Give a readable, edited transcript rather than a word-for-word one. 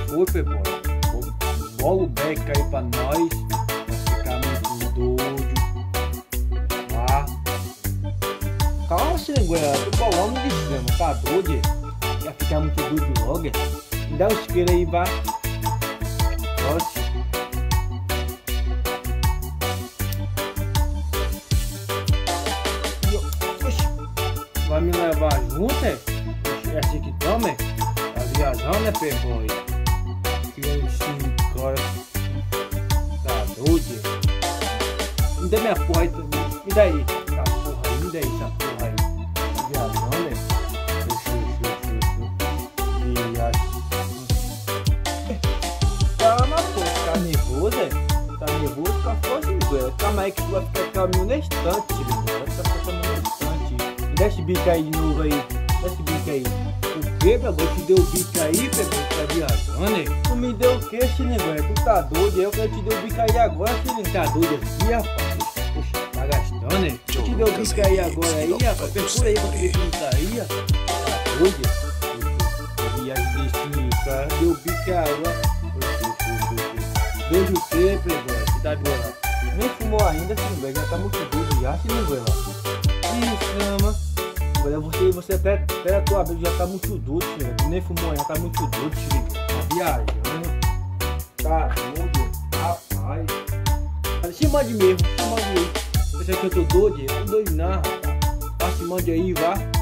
foi, Playboy. Bola o beck aí pra nós. Vai ficar muito doido. Tá? Calma, Xinguela. Tô bolando de cima, tá doido? Vai ficar muito doido logo. Me dá o isqueiro aí, vá. Oxe. Vai me levar junto, é? É assim que toma, é? Tá viajando, né, Playboy? Tirando esse cara. Tá doido, é? Me dá minha porra aí também. Me dá aí. Essa porra aí, me dá aí essa porra aí. Tá viajando, é? Calma, pô. Tá nervoso, é? Tá nervoso, fica forte, Miguel. Calma aí que tu vai ficar caminho na estante, Miguel. Vai ficar caminho na estante. Desce o bico aí de novo aí. Desce o bico aí. O que, Playboy? Tu deu o bico aí, Playboy? Tá viajando, hein? Tu me deu o que, Xingué? Tu tá doido? Eu quero te dar o bico aí agora, Xingué. Tá doido aqui, rapaz? Poxa, tá gastando, hein? Tu te deu o bico aí agora aí, rapaz? Procura aí pra ver se não tá aí, rapaz. Tá doido? Viagem desse cara. Deu o bico agora. Deu o que, Playboy? Que tá doido? Nem fumou ainda, Xingué. Já tá muito doido já, Xingué. Ih, chama. Agora você até a tua vida já tá muito doido, filho. Tu nem fumou, já tá muito doido, filho. Tá viajando. Tá doido, rapaz. Se mande mesmo, se mande aí. Você acha que eu tô doido? Eu tô doido não, rapaz. Vá, se mande aí, vá.